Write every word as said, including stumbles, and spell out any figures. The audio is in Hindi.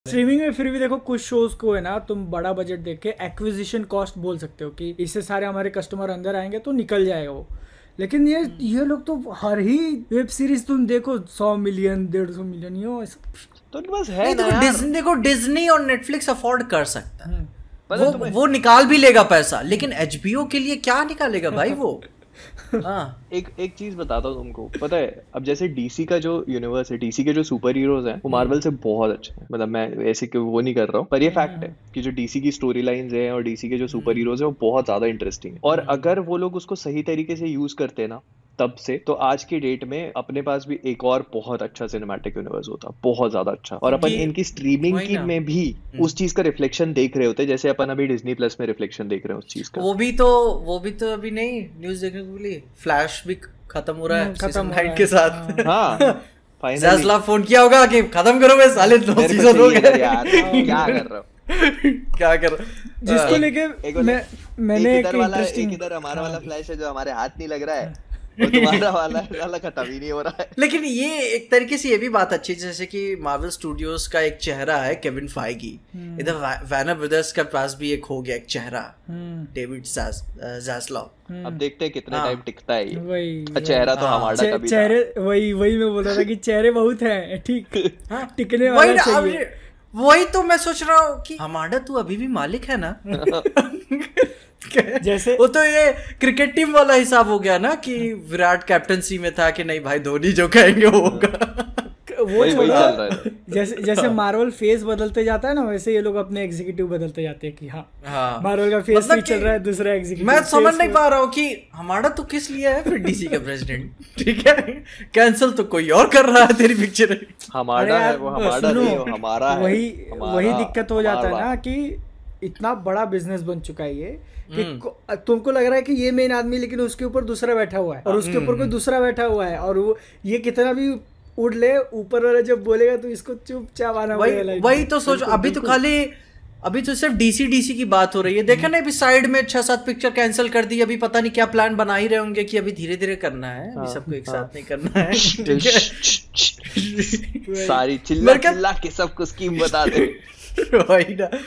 स्ट्रीमिंग में फिर भी देखो कुछ शोज को है ना, तुम बड़ा बजट देख के एक्विजिशन कॉस्ट बोल सकते हो कि इससे सारे हमारे कस्टमर अंदर आएंगे तो निकल जाएगा वो। लेकिन ये ये लोग तो हर ही वेब सीरीज तुम देखो सौ मिलियन डेढ़ सौ मिलियन यो तो बस है ना यार। डिज्नी देखो, डिज्नी और नेटफ्लिक्स अफोर्ड कर सकता है, वो वो निकाल भी लेगा पैसा, लेकिन एचबीओ के लिए क्या निकालेगा भाई वो। हाँ एक एक चीज बताता हूँ तुमको, पता है अब जैसे डीसी का जो यूनिवर्स है, डीसी के जो सुपर हीरोज हैं वो मार्वल से बहुत अच्छे हैं। मतलब मैं ऐसे कि वो नहीं कर रहा हूँ, पर ये फैक्ट है कि जो डीसी की स्टोरी लाइंस हैं और डीसी के जो सुपर हीरोज हैं वो बहुत ज्यादा इंटरेस्टिंग है। और अगर वो लोग उसको सही तरीके से यूज करते ना तब से, तो आज की डेट में अपने पास भी एक और बहुत अच्छा सिनेमैटिक यूनिवर्स होता, बहुत ज्यादा अच्छा। और अपन इनकी स्ट्रीमिंग की में भी उस चीज का रिफ्लेक्शन देख रहे होते, जैसे अपन अभी डिज्नी प्लस में रिफ्लेक्शन देख रहे हैं उस चीज का। वो भी तो वो भी तो अभी नहीं न्यूज़ देखने को मिली, फ्लैश भी खत्म हो रहा है सीजन नाइन के साथ। हाँ फाइनली फोन किया होगा कि खत्म करो बे साले, दो सीजन हो गए यार, क्या कर रहा हूँ क्या कर जिसको लेके मैं मैंने एक इधर वाला एक इधर हमारा वाला फ्लैश है जो हमारे हाथ नहीं लग रहा है, और तुम्हारा वाला वाला खत्म ही नहीं हो रहा है। लेकिन ये एक तरीके से ये भी बात अच्छी है, जैसे कि मार्वल स्टूडियोज का एक चेहरा है केविन फाइगी, इधर वैनर ब्रदर्स का पास भी एक हो गया एक चेहरा डेविड ज़ास्लाव। अब देखते हैं कितने टाइम टिकता है ये। वही चेहरा तो हमारा का भी था। चेहरे वही वही मैं बोल रहा था कि चेहरे बहुत हैं, ठीक टिकने वाला चाहिए। वही तो मैं सोच रहा हूँ कि हमारा तू अभी भी मालिक है ना। जैसे वो तो ये क्रिकेट टीम वाला हिसाब हो गया ना कि विराट कैप्टनसी में था कि नहीं भाई धोनी जो कहेंगे वो होगा। वो वही वही चल रहा है। जैसे जैसे मार्वल फेस बदलते जाता है ना, वैसे ये लोग अपने एग्जीक्यूटिव बदलते जाते हैं कि हाँ, हाँ। मार्वल का फेस मतलब भी चल रहा है, दूसरा एग्जीक्यूटिव। मैं समझ नहीं पा रहा हूँ कि हमारा तो किस लिए है फिर डीसी का प्रेसिडेंट। ठीक है, कैंसिल तो कोई और कर रहा है तेरी पिक्चर। हमारा है वो, हमारा नहीं वो हमारा है। वही वही दिक्कत हो जाता है ना कि इतना बड़ा बिजनेस बन चुका है ये कि तुमको लग रहा है कि ये मेन आदमी, लेकिन उसके ऊपर दूसरा बैठा हुआ है और उसके ऊपर कोई दूसरा बैठा हुआ है, और वो ये कितना भी उड़ ले, ऊपर वाला जब बोलेगा तो इसको चुपचाप आना पड़ेगा। वही तो सोच, अभी तो खाली अभी तो सिर्फ डीसी डीसी की बात हो रही है। देखा ना अभी साइड में छह सात पिक्चर कैंसिल कर दी, अभी पता नहीं क्या प्लान बना ही रहे होंगे कि अभी धीरे धीरे करना है, अभी सबको एक साथ नहीं करना है। सारी चिल्ला चिल्ला के सबको स्कीम बता दे। वही ना,